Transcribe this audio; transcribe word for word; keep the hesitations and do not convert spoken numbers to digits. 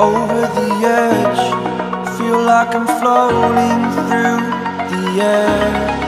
over the edge. Feel like I'm floating through the air.